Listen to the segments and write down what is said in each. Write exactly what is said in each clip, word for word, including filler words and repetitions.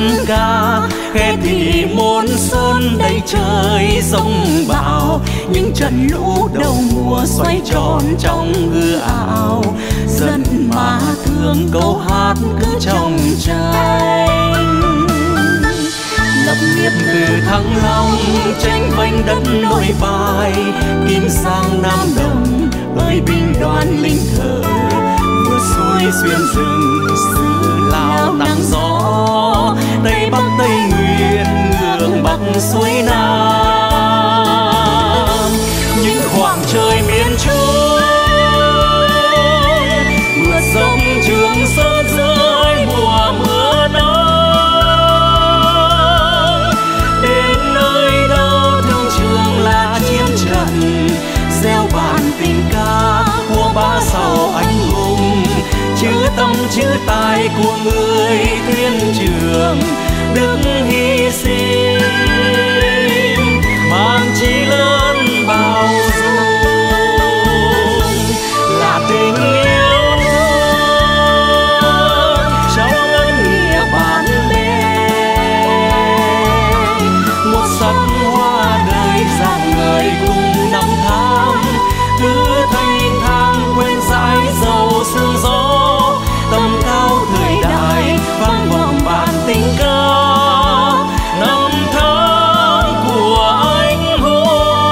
ca. Khe thì muôn xuân đầy trời sông bão, những trận lũ đầu mùa xoay tròn trong hư ảo. Dân mà thương câu hát cứ trong tranh. Lập nghiệp từ Thăng Long, tranh vanh đất Nội Bài. Kim Sang Nam Đồng, ơi binh đoàn lính thờ. Vừa xuôi xuyên rừng, xứ Lào nắng gió. Tây Bắc Tây Nguyên, ngược Bắc xuôi Nam. Những khoảng trời miền Trung, vượt sông Trường Sơn rơi mùa mưa nắng. Đến nơi đâu thương trường là chiến trận, gieo bàn tình ca của ba sao anh hùng. Chữ tâm chữ tài của người tuyên trường đức hy sinh, mang chí lớn bao dung là tình yêu nước trong ân nghĩa bạn bè. Một sắc hoa đời dạng người cùng năm tháng, cứ thanh thang quên dãi dầu sương gió. Tầm cao thời đại vang vọng bản tình ca, năm tháng của anh hùng.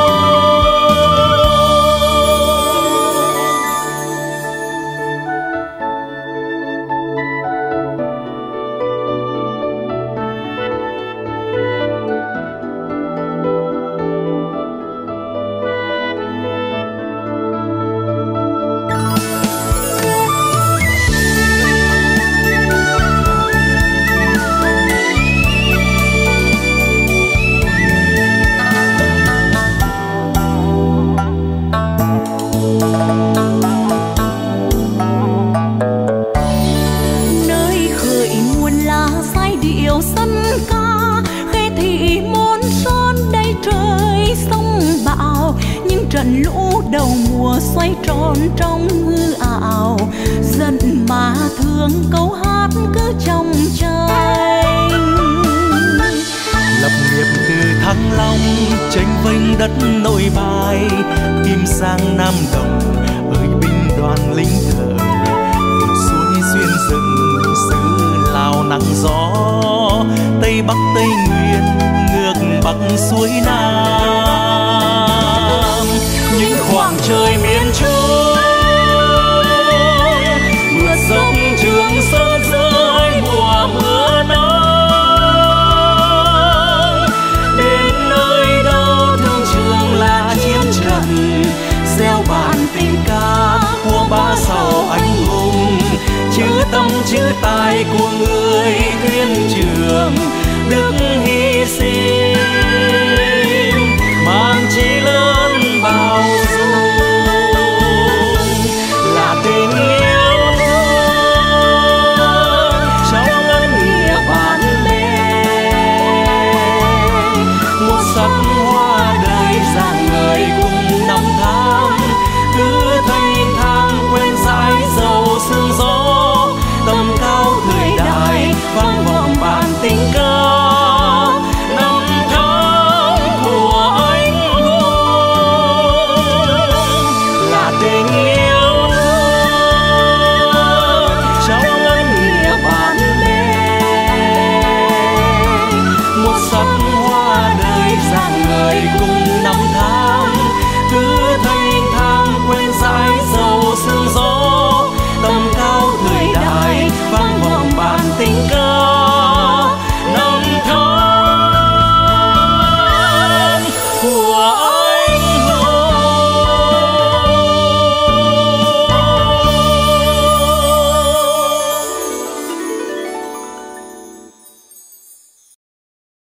Trận lũ đầu mùa xoay tròn trong hư ảo, giận mà thương câu hát cứ trong tranh. Lập nghiệp từ Thăng Long, tranh vênh đất Nội Bài. Kim Sang Nam Đồng, ơi binh đoàn lính thờ. Vượt suối xuyên rừng, xứ Lào nắng gió. Tây Bắc Tây Nguyên, ngược Bắc xuôi Nam.